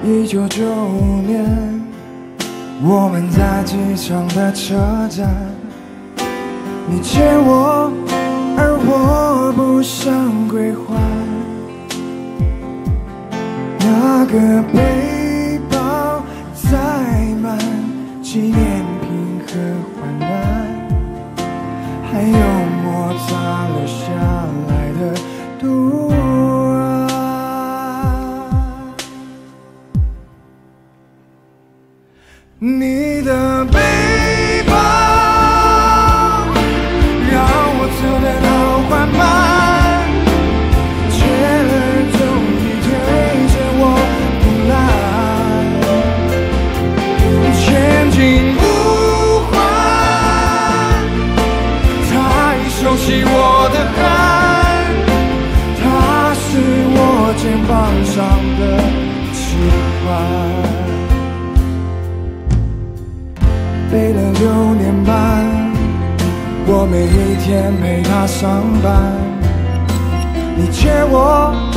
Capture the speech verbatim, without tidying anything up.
一九九五年，我们在机场的车站，你借我，而我不想归还。那个背包载满纪念品和患难，还有摩擦留下来的毒案。你的背包让我走得好缓慢，却儿终于推着我不来，前进不换，太熟悉我的汗，它是我肩膀上的期盼。背了六年半，我每一天陪他上班，你借我，